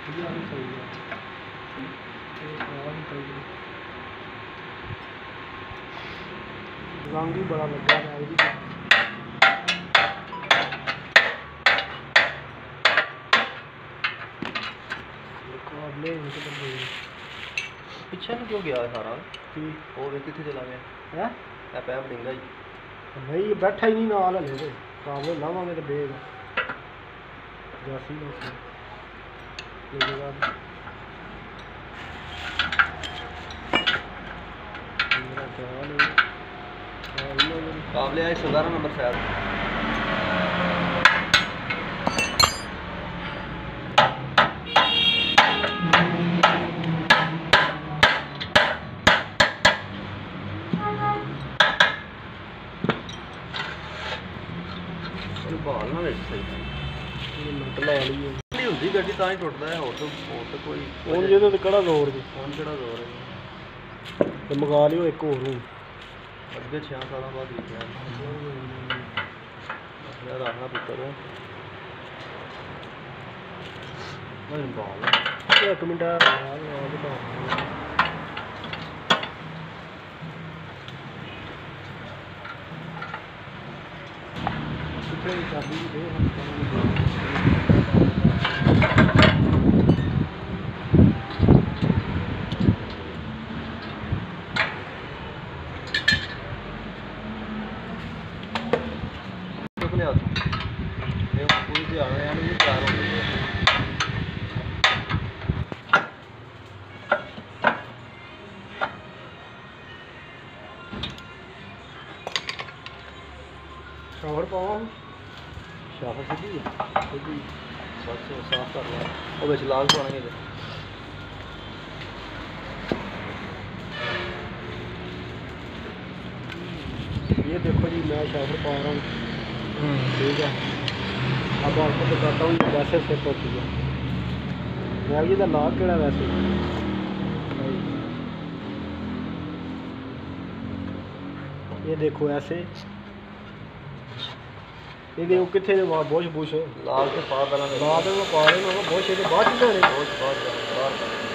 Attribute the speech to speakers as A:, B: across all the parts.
A: रंग ही बड़ा लगा है
B: पिछे क्यों गया सारा और कितने चला गया
A: है
B: पैप डिंगा ही
A: नहीं बैठा ही नहीं नाल हले तो काबले लावांगे तो बेग जैसी मेरा ख्याल है
B: काबले आए 11 नंबर शायद बाल ना विच सही
A: मिनट ला ली
B: होंदी गड्डी तां ही टुटदा है और तो कोई
A: ਹੁਣ ਜਿਹਦੇ ਤੇ ਕਿਹੜਾ ਜ਼ੋਰ ਜੀ
B: फोन केड़ा जोर है
A: ਤੇ ਮੰਗਾ ਲਿਓ ਇੱਕ ਹੋਰ ਨੂੰ
B: अगे 6 साल बाद लिखा है रखना पुत्र बाल
A: एक मिनट चाबी दे
B: पूरी ध्यान भी तैयार हो गई है
A: शावर पावा
B: शाफर सीधी बस साफ कर लिया और बिच लाल पाने
A: ये देखो जी मैं शावर पा रहा हूँ ठीक है अब आपको बताता हूँ वैसे सेट होती है मैं ये लाग केड़ा वैसे ये देखो ऐसे ये देखो कितने बुश बुश
B: लाल से पा पहला
A: बाद में पा रहे हैं बुश ये बाद ही जाने
B: बहुत बाहर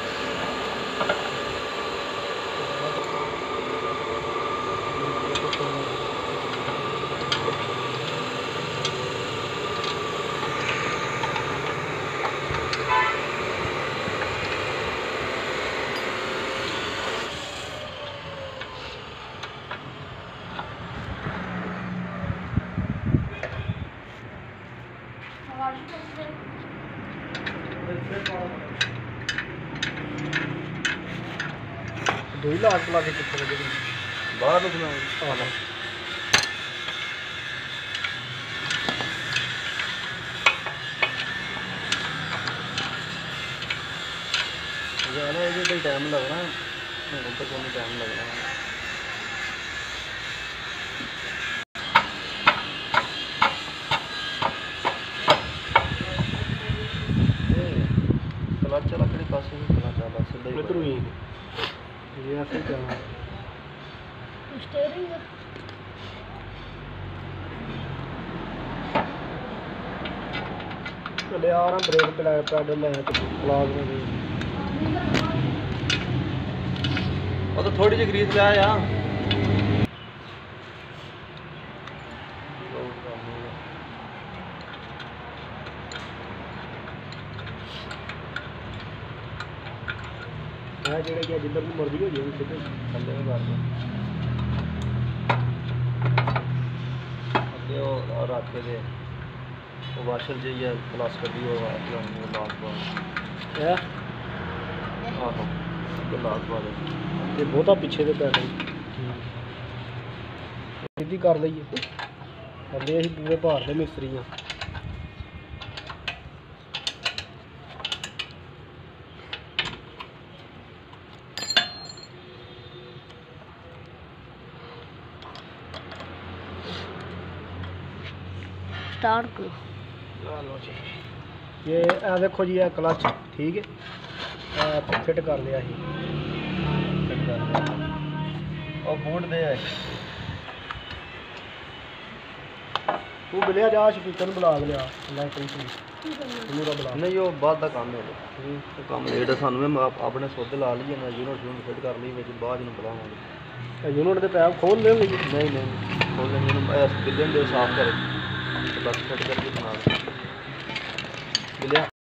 A: दो ही लाख ला के कितने लगे
B: बाहर रुकना
A: आना
B: ये टाइम लगना तो कौन टाइम लगना क्लच वाला किहड़े पासे क्लच वाला सीधा ही
A: इधर ही ये ऐसे जाना
C: स्टीयरिंग
A: चले आ रहा ब्रेक पैडल है क्लास में
B: वो तो थोड़ी जी ग्रीस ले आया
A: जेड़े क्या जिधर भी मर्जी हो जाए सीधे
B: थल्ले में कर दो और रखे दे वो वाशर जी है क्लास कभी वो लास्ट बार
A: है
B: आहो तो लास्ट बार
A: ये बहुता पीछे दे पैडल सीधी कर लईए थल्ले असीं पूरे भार दे मिस्त्री हां
C: स्टार्ट करो
A: चलो जी ये देखो जी ये क्लच ठीक है फिट कर लिया ही
B: फिट कर लिया और बूट दे
A: ਤੂੰ ਬਿਲਿਆ ਜਾ ਸਪੀਕਰ ਨੂੰ ਬੁਲਾ ਲਿਆ ਇਲੈਕਟ੍ਰੀਸ਼ੀਅਨ ਇਹਨੂੰ ਦਾ ਬੁਲਾ
B: ਨਹੀਂ ਉਹ ਬਾਅਦ ਦਾ ਕੰਮ ਹੈ ਉਹ ਕੰਮ ਲੇਟ ਸਾਨੂੰ ਮੈਂ ਆਪਣੇ ਸੌਦੇ ਲਾ ਲਈਏ ਨਾ ਯੂਨਿਟ ਫਿੱਟ ਕਰ ਲਈ ਵਿੱਚ ਬਾਅਦ ਨੂੰ ਬੁਲਾਵਾਂਗੇ
A: ਯੂਨਿਟ ਦੇ ਪੈਪ ਖੋਲ ਲੈਣਗੇ ਜੀ
B: ਨਹੀਂ ਨਹੀਂ ਖੋਲ ਲੈਣੀ ਇਹਨੂੰ ਬਿੱਲੇ ਦੇ ਸਾਫ਼ ਕਰ ਬਸ ਫਿੱਟ ਕਰਕੇ ਬਣਾ ਬਿਲਿਆ